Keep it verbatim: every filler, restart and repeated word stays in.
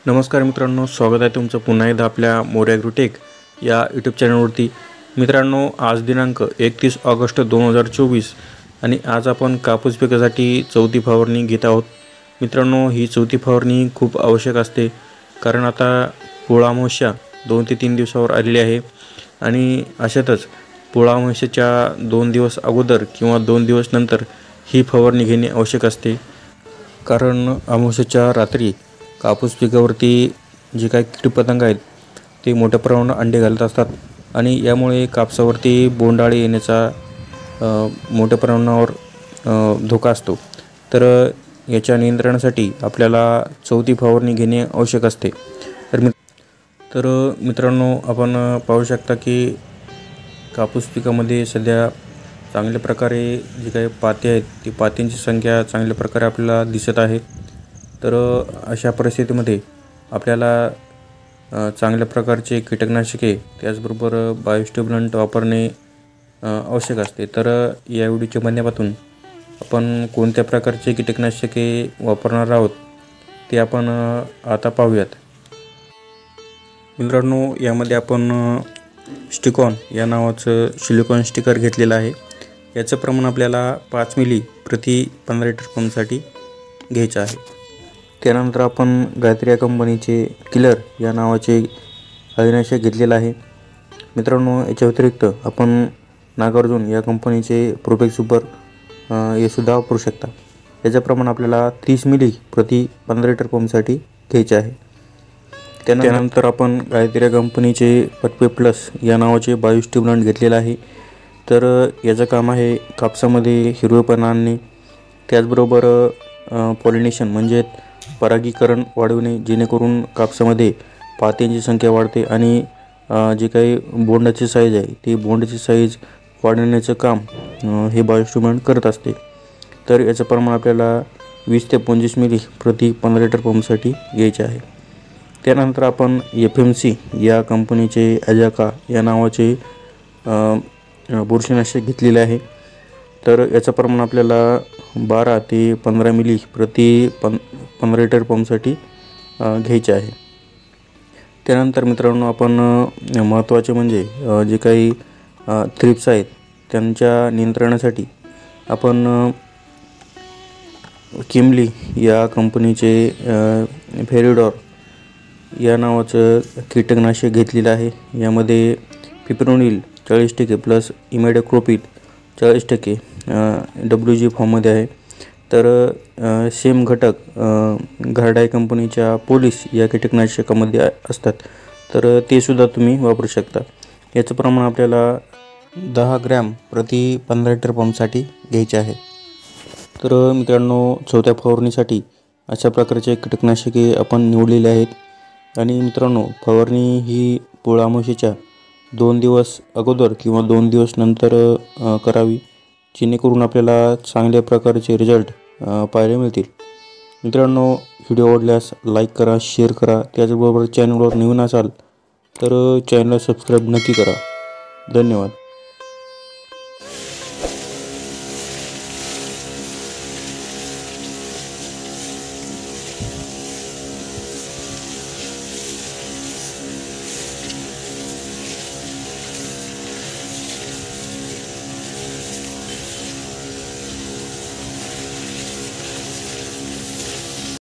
नमस्कार मित्रांनो, स्वागत आहे तुमचं पुन्हा एकदा आपल्या मोरे ॲग्रोटेक या यूट्यूब चॅनलवरती। मित्रांनो, आज दिनांक एकतीस ऑगस्ट दोन हजार चोवीस आणि आज आपण कापूस पिकासाठी चौथी फवारणी घेत आहोत। मित्रांनो, ही चौथी फवारणी खूप आवश्यक असते, कारण आता पोळा अमावस्या दोन ते तीन दिवसावर आलेली आहे आणि अशातच पोळा अमावस्येच्या दोन दिवस अगोदर किंवा दोन दिवस नंतर ही फवारणी घेणे आवश्यक असते। कारण अमावस्येच्या रात्री कापूस पिकावरती जे काही कीटकपतंग आहेत ते मोठ्या प्रमाणात अंडे घालत असतात आणि यामुळे कापसावरती बोंडाळी येण्याचा मोठ्या प्रमाणावर धोका असतो। तर याच्या नियंत्रणासाठी आपल्याला चौथी फवारणी घेणे आवश्यक असते। तर मित तर मित्रांनो, आपण पाहू शकता की कापूस पिकामध्ये सध्या चांगल्या प्रकारे जे काही पाते आहेत ती पात्यांची संख्या चांगल्या प्रकारे आपल्याला दिसत आहे। तर अशा परिस्थितीमध्ये आपल्याला चांगल्या प्रकारचे कीटकनाशके त्याचबरोबर बायोस्टिम्युलंट वापरणे आवश्यक असते। तर या व्हिडिओच्या माध्यमातून आपण कोणत्या प्रकारचे कीटकनाशके वापरणार आहोत ते आपण आता पाहूयात। मित्रांनो, यामध्ये आपण स्टिकॉन या नावाचं सिलिकॉन स्टिकर घेतलेलं आहे। याचं प्रमाण आपल्याला पाच मिली प्रति पंधरा लिटर पंपसाठी घ्यायचं आहे। त्यानंतर आपण गायत्री या कंपनीचे किलर या नावाचे अळीनाशक घेतलेलं आहे। मित्रांनो, याच्या व्यतिरिक्त आपण नागार्जुन या कंपनीचे प्रोपेक्स सुपर हे सुद्धा वापरू शकता। याचं प्रमाण आपल्याला तीस मिली प्रति पंधरा लिटर पंपसाठी घ्यायचे आहे। त्यानंतर आपण गायत्री या कंपनीचे पटपे प्लस या नावाचे बायोस्टिम्युलंट घेतलेलं आहे। तर याचं काम आहे कापसामध्ये हिरवेपणा आणणे, त्याचबरोबर पॉलिनेशन म्हणजे परागीकरण वाढवणे, जेणेकरून कापसामध्ये पात्यांची संख्या वाढते आणि जे काही बोंडाची साईज आहे ती बोंडाची साईज वाढवण्याचं काम हे बायोस्टिम्युलंट करत असते। तर याचं प्रमाण आपल्याला वीस ते पंचवीस मिली प्रति पंधरा लिटर पंपसाठी घ्यायचे आहे। त्यानंतर आपण एफ एम सी या कंपनीचे अजाका या नावाचे बुरशीनाशक घेतलेले आहे। तर याचं प्रमाण आपल्याला बारा ते पंधरा मिली प्रति पं पंधरा लिटर पंपसाठी घ्यायचे आहे। त्यानंतर मित्रांनो, आपण महत्त्वाचे म्हणजे जे काही थ्रिप्स आहेत त्यांच्या नियंत्रणासाठी आपण किमली या कंपनीचे फेरिडॉर या नावाचं कीटकनाशक घेतलेलं आहे। यामध्ये पिप्रोनिल चाळीस टक्के प्लस इमॅडोक्लोपिड चाळीस टक्के डब्ल्यू जी फॉर्ममध्ये आहे। तर सेम घटक घरडाई कंपनीच्या पोलिस या कीटकनाशकामध्ये असतात, तर ते सुद्धा तुम्ही वापरू शकता। याचं प्रमाण आपल्याला दहा ग्रॅम प्रति पंधरा लिटर पंपसाठी घ्यायचे आहे। तर मित्रांनो, चौथ्या फवारणीसाठी अशा प्रकारचे कीटकनाशके आपण निवडलेले आहेत। आणि मित्रांनो, फवारणी ही पोळा अमावस्येच्या दोन दिवस अगोदर किंवा दोन दिवस नंतर करावी, जेणेकरून आपल्याला चांगल्या प्रकारचे रिझल्ट पाहायला मिळतील। मित्रांनो, व्हिडिओ आवडल्यास लाईक करा, शेअर करा, त्याचबरोबर चॅनलवर नवीन असाल तर चॅनलला सबस्क्राईब नक्की करा। धन्यवाद।